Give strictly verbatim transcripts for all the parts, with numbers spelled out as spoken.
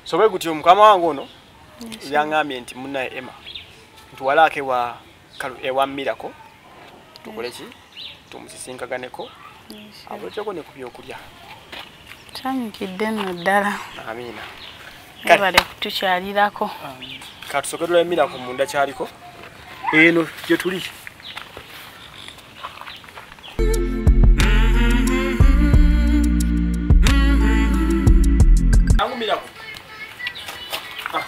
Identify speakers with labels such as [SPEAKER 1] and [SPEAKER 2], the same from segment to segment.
[SPEAKER 1] Sobe gutyo mukama wangu ono yangambye nti munnaye Emma ntuwalake wa ewa Miracle tukole ki tumusisinkaganego abokyeko ne ku byokulya.
[SPEAKER 2] Tanyikidde nno ddala.
[SPEAKER 1] Amina.
[SPEAKER 2] Kale tukyalirako.
[SPEAKER 1] Katusokedula Miracle munda kyaliko. Eno gye tuli. Angu Miracle. Ah.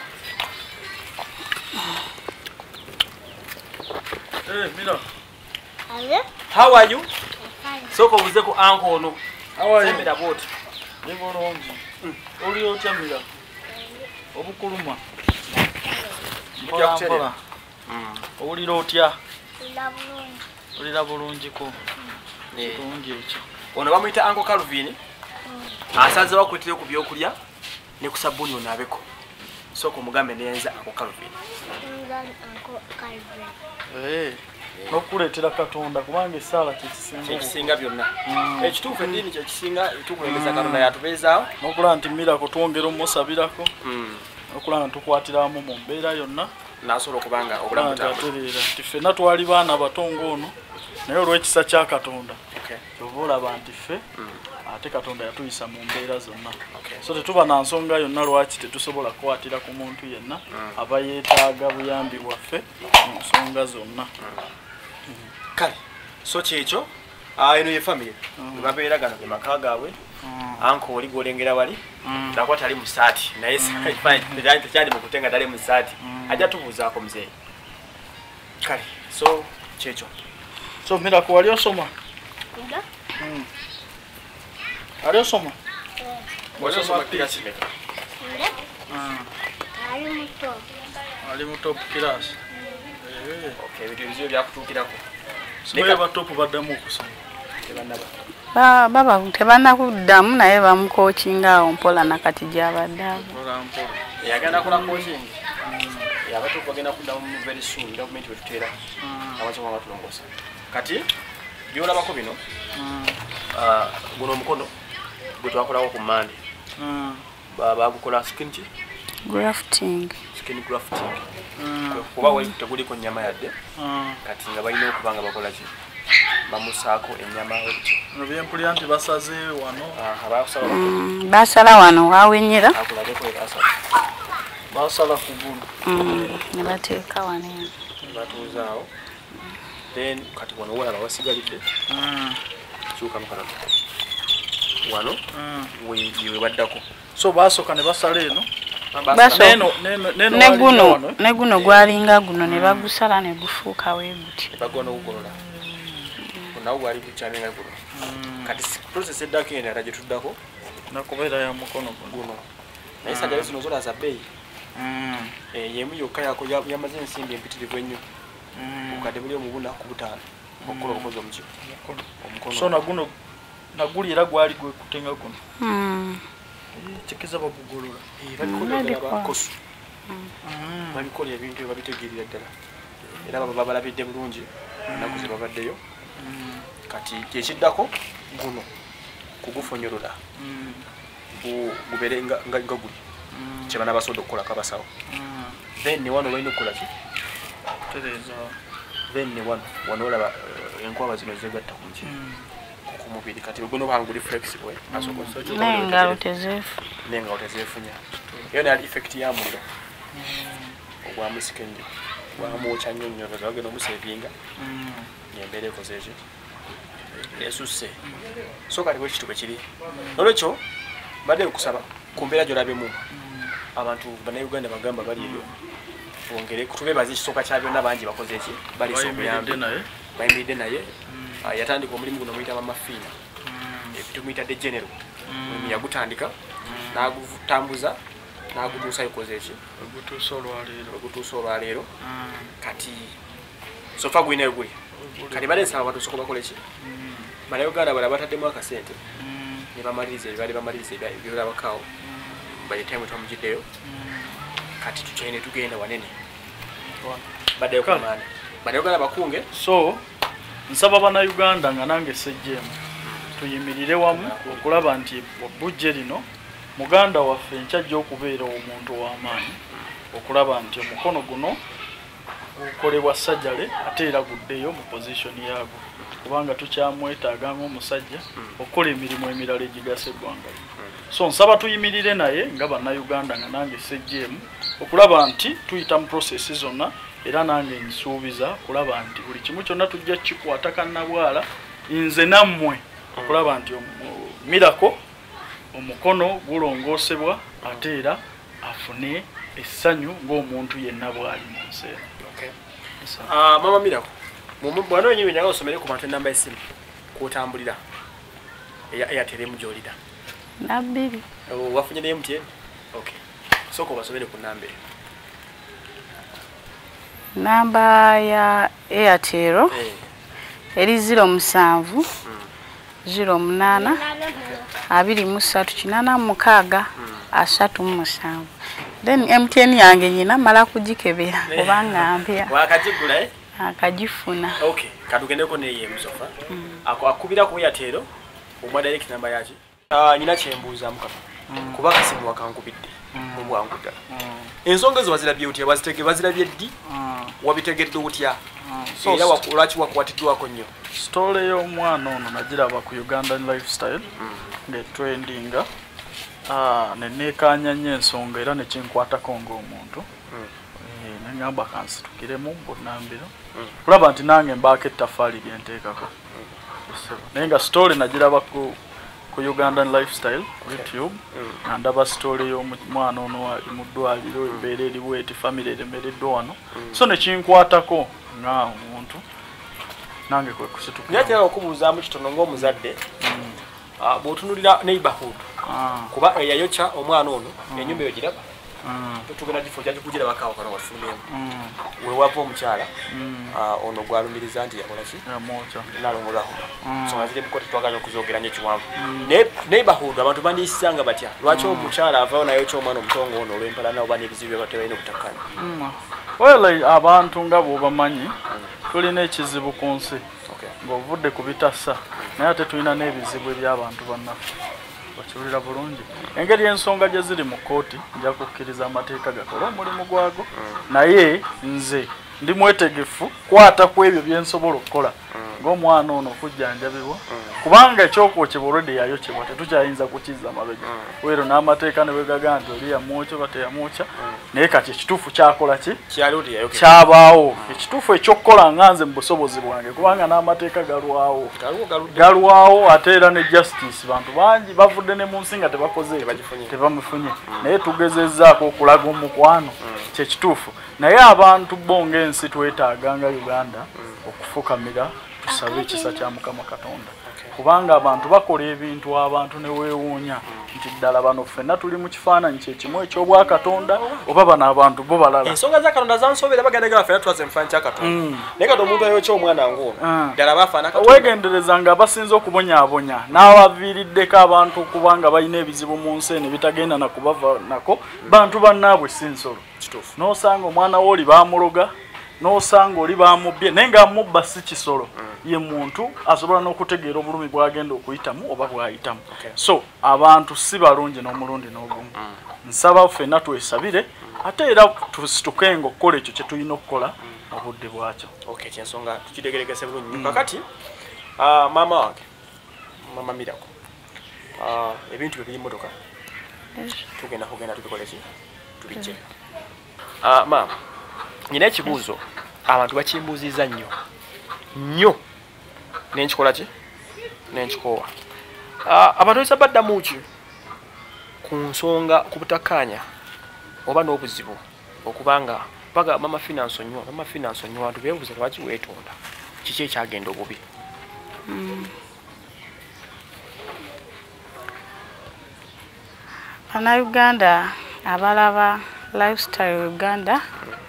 [SPEAKER 3] Hey, Miracle.
[SPEAKER 4] Hello?
[SPEAKER 1] How are you?
[SPEAKER 4] Fine.
[SPEAKER 1] Soko buze ku anko ono.
[SPEAKER 3] How are you?
[SPEAKER 1] Sembera bot.
[SPEAKER 3] Niko rongi. Oli otya Miracle? Obukuluma.
[SPEAKER 1] Mutya kucherera.
[SPEAKER 3] Mm. Olira otya?
[SPEAKER 4] Lila bulungi.
[SPEAKER 3] Olira bulungi ko.
[SPEAKER 1] Eh.
[SPEAKER 3] Bulungi ekyo.
[SPEAKER 1] Ono bamuyita Uncle Calvin. Asaze bakwetire ku byokulya ne ku sabuni onabeko. Soko mugambe nenza Uncle Calvin.
[SPEAKER 4] Nzali Uncle Calvin.
[SPEAKER 3] Eh. Nokuleetera Katonda kubanga esaala kyekisinga
[SPEAKER 1] ekisinga byonna. Ekituufu eddiini kyekisinga tukulembeza Katonda yatubeezaawo.
[SPEAKER 3] Nokulaba nti Miracle twongera omusabirako.
[SPEAKER 1] Mm.
[SPEAKER 3] Nokulaba ntukwatiramu mu mbeera yonna.
[SPEAKER 1] Nasobola okubanga obulamu
[SPEAKER 3] butambula. Nti ffenna twali baana bato ng'ono naye olw'ekisa kya Katonda.
[SPEAKER 1] Okay.
[SPEAKER 3] Kyova olaba nti ffe ate Katonda yatuyisa mu mbeera zonna. So tetuba na nsonga yonna lwaki tetusobola kukwatira ku muntu yenna aba yeetaaga buyambi bwaffe mu nsonga zonna.
[SPEAKER 1] Kale so kyekyo eno ye family babeera gano ge maka gaabwe anko oli golengera wali nakwa tali mu saati naye tekyali mu kutenga tali mu saati ajja tubuuzaako muzee. Kale so kyekyo
[SPEAKER 3] so Miracle wali osoma?
[SPEAKER 4] Nga?
[SPEAKER 3] Ali osoma?
[SPEAKER 1] wali osoma kirasi meka?
[SPEAKER 4] Nga? Ali muto.
[SPEAKER 3] Ali mu top class.
[SPEAKER 1] Okay, ebintu ebizio byakutuukirako.
[SPEAKER 3] Naye batopu baddamu okusoma.
[SPEAKER 2] Ba baba tebannakuddamu naye bamukokinga awo mpola nakati gy'abadde awo.
[SPEAKER 3] Mpola mpola.
[SPEAKER 1] Yagenda kola coaching. Yabatuufu bagenda kuddamu very soon gavumenti wetuteera abasomo batulongoosa. Kati byolabako bino guno omukono gwe twakolawo ku Monday. Bagukola skin ki?
[SPEAKER 2] Grafting.
[SPEAKER 1] Skin grafting. Kuba wali teguliko nnyama yadde kati nga balina okuba nga bakola ki bamusaako ennyama weti.
[SPEAKER 3] No byempulira nti basaze wano.
[SPEAKER 1] Abakusala
[SPEAKER 2] basala wano wawenyera.
[SPEAKER 1] akulabeko ebasala.
[SPEAKER 3] Basala kugulu.
[SPEAKER 2] Ne bateeka wano.
[SPEAKER 1] Batuuzaawo. Then kati wano wolaba wasigalidde. Kyuka mukala. Wano we baddako.
[SPEAKER 3] So basooka ne basala eno.
[SPEAKER 2] Neno neno ne guno ne guno gwalinga guno ne bagusala ne gufuuka weeguti.
[SPEAKER 1] Bagono ugolola. Nawo gwali kuchanenga guno. Kati process eddako ene ataje tuddako
[SPEAKER 3] nakubeera ya mukono
[SPEAKER 1] guno. Naye sajja zino zola za bei. Eh yemu yokka yako yamaze ensimbi empitirivu ennyo. Ukade buli omubuna ku butaano. Okukola omukozi omuki. Omukono. So na guno naguli era gwali gwe kutenga guno. Mm. Chikiza babugolola. Eh babikola bakosu. Mm. Babikola ebintu babitegeerera ddala. Era baba babalabidde bulungi. Nakuzi babaddeyo. Kati kyekiddako guno kugufonyolola. Mm. Bu gubere nga nga guli. Mm. Kyabana basodo okukola kabasawo. Mm. Then ne wano balina okukola ki?
[SPEAKER 3] Tereza.
[SPEAKER 1] Then ne wano wano olaba uh, enkwaba zino zegatta ku nki. Mm. Ku mubiri kati guno banguli flexible. Mm. Asoko so kyo.
[SPEAKER 2] Nenga otezefu.
[SPEAKER 1] Nenga otezefunya. Yo ne effect ya mundo. Mm. Ogwa musikenje. Wa mu chanyonyo bazagenda omusevinga. Mm. Nyembere kozeje. Esuse. So kali bwekitu bekiri. Nolwekyo badde okusaba kumbeera gyolabemu. Abantu bana Uganda bagamba bali ebyo. Bongere kutube bazi kisoka kya byonna bangi bakoze eki bali sokuyambe naye. Bayimide naye. Yatandika omulimu guno muyita mama fina. Ebitu muyita de general. Omulimu yagutandika n'agutambuza n'agutuusa ikoze eki.
[SPEAKER 3] Ogutuusa olwaleero.
[SPEAKER 1] Ogutuusa olwaleero. Kati sofa gwine gwe. Kati bale nsaba abantu soko bakole ki. Bana Uganda bala bataddemu akasente. Ne bamaliriza ebibali bamaliriza ebyo abakawo. By the time twamujiddeyo. Kati tukyine tugenda wanene. Badde ko mani. Badde Uganda bakunge.
[SPEAKER 3] So nsaba bana Uganda nga nange sejjemu. Tuyimirire wamu okulaba nti bujje lino muganda waffe nkyajja okubeera omuntu w'amaanyi okulaba nti omukono guno gukolebwa sajjale ate era guddeyo mu pozishoni yaago kubanga tukyamwetaaga ng'omusajja okukola emirimu emirala egigasa eggwanga lino. So nsaba tuyimirire naye nga bannayuganda nga nange sejjeemu okulaba nti tuyita mu prosesi zonna era nange nsuubiza kulaba nti buli kimu kyonna tujja kikwata kannabwala nze nammwe okulaba nti Miracle omukono gulongoosebwa ate era afune essanyu ng'omuntu yenna bw'ali mu nsi.
[SPEAKER 1] Ah, Mama Miracle, mwana wenyewe nyaga osomere ku bantu namba y'essimu kw'otambulira eya Airtel mu gy'olira.
[SPEAKER 2] Nabbiri.
[SPEAKER 1] Wafunye ne M T N? Okay. Soko basomere ku namba eyo.
[SPEAKER 2] Namba ya Airtel eri zero musanvu zero munana abiri mu ssatu kinaana mu mukaaga asatu mu musanvu. Then M T N yange nyina mala kugikebera kubanga mpya.
[SPEAKER 1] Wakagigula eh?
[SPEAKER 2] Akagifuna.
[SPEAKER 1] Okay. Kadugendeko ne ye musofa. Ako akubira ku Airtel omwa direct namba yaki. Ah, nyina kyembuuza mukaka. Kuba kasimu wakankubidde. Mu bwangu ddala. Ensonga zo bazirabye otya bazitege bazirabye ddi? Wabitegedde otya? So era wakulaki wakwatiddwako nnyo.
[SPEAKER 3] Story y'omwana ono nagiraba ku Ugandan Lifestyle ne trendinga. Ah, ne nekanya nnyo ensonga era ne kinkwatako ng'omuntu. Eh, nengamba kansitukiremu mbonambiro. Kulaba nti nange mbaako ettaffaali lyenteekako. Naye nga story nagiraba ku ku Ugandan Lifestyle ku YouTube na ndaba story y'omwana ono ali mu ddwaliro embeera eriwo eti family eremereddwa wano. So ne kinkwatako nga omuntu nange kwe kusituka.
[SPEAKER 1] Nyatera okubuuzaamu kitono ng'omuzadde ah, bw'otunulira neighborhood kuba eyayokya omwana ono ennyumba eyo giraba tugenda gifo gyagikugira bakaawo kana wafunemu we wava omukyala ono gwalumiriza nti yakola ki nalongolaho so nga ziri bikoti twagala okuzogera nnyo kiwanvu neighborhood abantu bandiyisanga batya lwaki omukyala avaawo nayokya omwana omutongo ono olw'empalana oba n'ebizibu byebatebalina okutakkanya.
[SPEAKER 3] Well, abantu nga bw'obamanyi tulina ekizibu ku nsi ng'ovudde ku bitassa naye ate tulina n'ebizibu eby'abantu bannaffe bakiwulira bulungi. Engeri ensonga gye ziri mu kkooti nja kukkiriza amateeka gakola omulimu gwago naye nze ndi mwetegefu kwata ku ebyo bye nsobola okukola ng'omwana ono okujjanjabibwa kubanga ekyokwokebwa olwedde yayokyebwa tetukyayinza kukizza mabega wero n'amateeka ne bwegaga nti oli yamwokya oba teyamwokya naye kati ekituufu kyakola ki kyabaawo ekituufu ekyokukola nga nze mu busobozi bwange kubanga n'amateeka galwawo galwawo ate era ne justice bantu bangi bavudde ne mu nsi nga tebakoze tebamufunye naye tugezezzaako okulaga omukwano kyekituufu naye abantu bo ng'ensi twetaaga nga Uganda okufukamira tusabe ekisa kya Mukama Katonda kubanga abantu bakola ebintu abantu ne weewuunya nti ddala bano ffenna tuli mu kifaananyi kyekimu eky'obwa Katonda oba bano abantu bo balala.
[SPEAKER 1] Ensonga za Katonda zansobera bagandagala ffenna twaze mu kifaananyi kya Katonda naye kati omuntu ayokya omwana ng'ono ddala bafaana Katonda.
[SPEAKER 3] Weegendereza nga basinza okubonyaabonya n'abaviiriddeko abantu kubanga balina ebizibu mu nsi ne bitagenda na kubava nako bantu bannaabwe si nsolo. N'osanga omwana wo oli baamuloga n'osanga oli baamubbye naye ng'amubba si kisolo ye muntu asobola n'okutegeera obulumi bw'agenda okuyitamu oba bw'ayitamu. So abantu si balungi n'omulundi n'ogumu. Nsaba ffenna twesabire ate era tusitukenga okukola ekyo kye tulina okukola obudde bwakyo.
[SPEAKER 1] Okay, kyensonga tukitegeregese bulungi. Kakati maama wange Mama Miracle ebintu bye biri mmotoka tugenda kugenda tubikole ki tubijje. Maama nyina ekibuuzo abantu bakimbuuziza nnyo nnyo nenkikola ki nenkikoowa abantu oyinza baddamu ki ku nsonga ku butakkaanya oba n'obuzibu okubanga baga mama finance onnyo mama finance onnyo abantu beebuuza lwaki weetonda kiki ekyagenda obubi.
[SPEAKER 2] Bannayuganda abalaba Lifestyle Uganda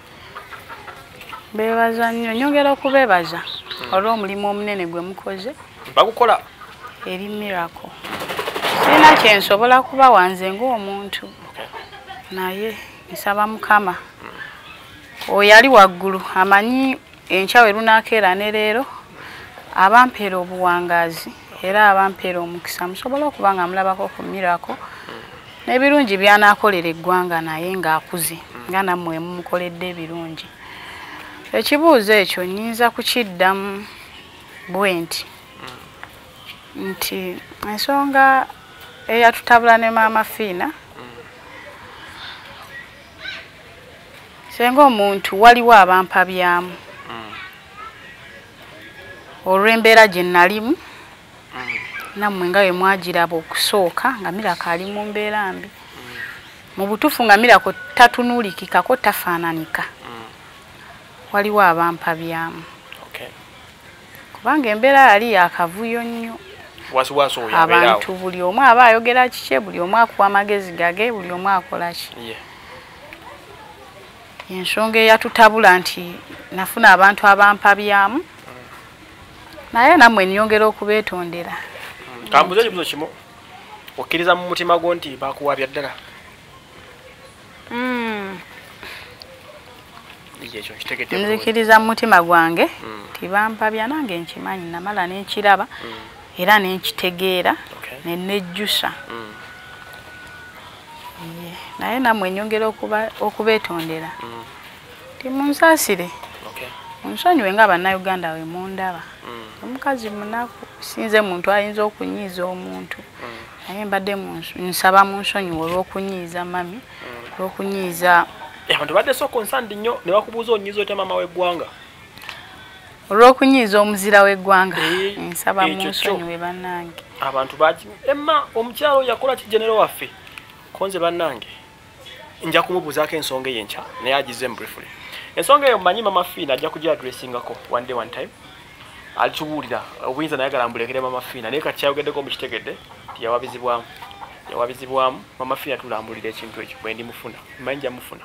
[SPEAKER 2] beebaza nnyo nyongera okubeebaza olw'omulimu omunene gwe mukoze
[SPEAKER 1] bagukola
[SPEAKER 2] eri Miracle. Sirina kyensobola kuba wanze ng'omuntu naye nsaba Mukama oyo ali waggulu amanyi enkya we lunaakeera ne leero abampeera obuwangaazi era abampeera omukisa musobola okuba nga mulabako ku Miracle n'ebirungi by'anaakolera eggwanga naye ng'akuze nga nammwe mumukoledde ebirungi. Ekibuuzo ekyo nnyinza kukiddamu bwe nti nti ensonga eyatutabula ne maama Fiina senga omuntu waliwo abampabyamu olw'embeera gye nalimu nammwe nga bwe mwagiraba okusooka nga Miracle ali mu mbeera mbi. Mu butuufu nga Miracle tatunuulikikako tafaananika. Waliwo abampabyamu. Kubanga embeera yali yakavuyo nnyo. Abantu buli omu aba ayogera kike, buli omu akuwa amagezi gage, buli omu akola ki. Ensonga eyatutabula nti nafuna abantu abampabyamu naye nammwe nnyongera okubeetondera.
[SPEAKER 1] Kambuza ekibuzo kimu okkiriza mu mutima gwo nti bakuwabya ddala?
[SPEAKER 2] Nzikiriza mu mutima gwange nti bampabya nange nkimanyi namala n'enkiraba era n'enkitegeera ne nejjusa. Naye nammwe nnyongera okubeetondera nti munsaasire munsonyiwe nga bannayuganda we mundaba. Omukazi munaku sinze muntu ayinza okunyiiza omuntu naye mbadde nsaba munsonyiwe olw'okunyiiza mami olw'okunyiiza
[SPEAKER 1] abantu badde so concerned nnyo ne bakubuuza onyiiza otya maama w'eggwanga
[SPEAKER 2] olw'okunyiiza omuzira w'eggwanga. Nsaba munsonyiwe bannange.
[SPEAKER 1] Abantu baki emma omukyalo yakola ki genero waffe konze bannange nja kumubuuzaako ensonga eyenkya naye agize briefly. Ensonga eyo mmanyi maama Fiina ajja kujja addressingako one day one time. Alitubuulira obuyinza naye galambulekere maama Fiina naye kati kyayogeddeko mukitegedde nti yawabizibwamu yawabizibwamu maama Fiina tulambulira ekintu ekyo bwe ndi mufuna mmanyi nja mufuna.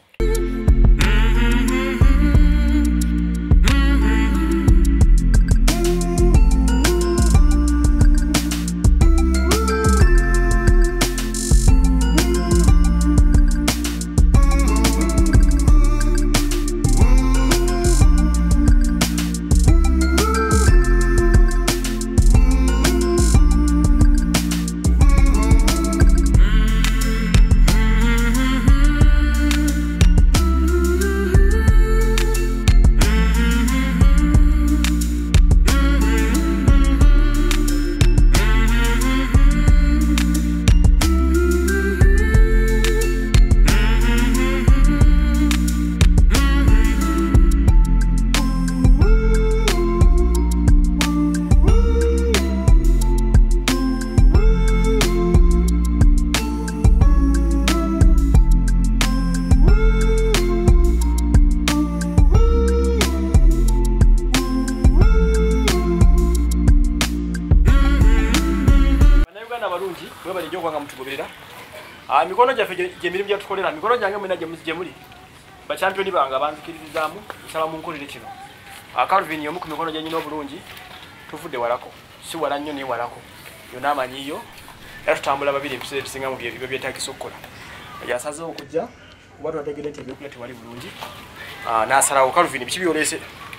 [SPEAKER 1] Mikono gyaffe gye mirimu gyatukolera mikono gyange mwena gye muli bachampioni bange abanzikirizaamu nsaba munkolere kino. Calvin omu ku mikono gye nyina obulungi tuvudde walako si wala nnyo naye walako yonna amanyiyo era tutambula babiri ebiseera ebisingamu ebyo byetaagisa okukola. Yasazeewo okujja kuba twategedde nti ebyokulya tewali bulungi n'asalawo. Calvin biki byoleese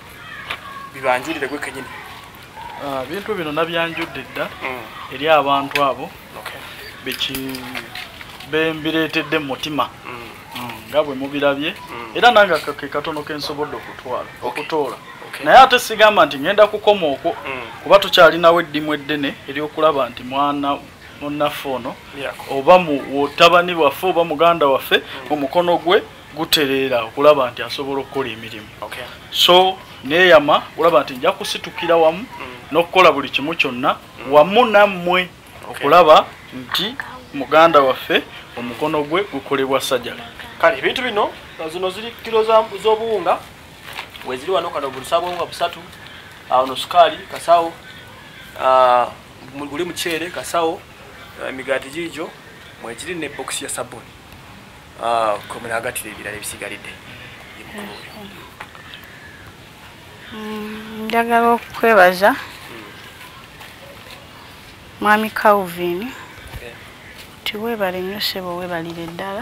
[SPEAKER 1] bibanjulire gwe kennyini?
[SPEAKER 3] Bintu bino nabyanjudde dda eri abantu abo biki bembireetedde mu mutima nga bwe mubirabye era nange ke katono kensobodde okutwala okutoola naye ate sigamba nti ngenda kukoma okwo kuba tukyalinawo eddimu eddene eryokulaba nti mwana munnaffe ono oba mutabani waffe oba muganda waffe omukono gwe gutereera okulaba nti asobola okukola emirimu. So neeyama kulaba nti nja kusitukira wamu n'okukola buli kimu kyonna wamu nammwe okulaba nti muganda waffe omukono gwe gukolebwa sajjala.
[SPEAKER 1] Kale ebintu bino zino ziri kilo z'obuwunga weziri wano kano bulusabwonga busatu ono sukali kasawo guli muceere kasawo emigaati gijo mwekiri ne box ya sabuni komera agatire ebirala ebisigalidde.
[SPEAKER 2] Njagala okwebaza mwami Calvin tiwebale nnyo ssebo webalire ddala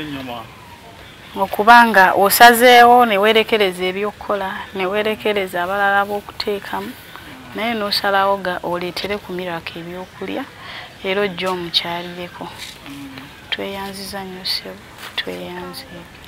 [SPEAKER 2] okubanga osazeewo ne weerekereza ebyokukola ne weerekereza abalala b'okuteekamu naye n'osalawo oleetere ku Miracle ebyokulya era ojja omukyalireko. tweyanziza nnyo ssebo tweyanze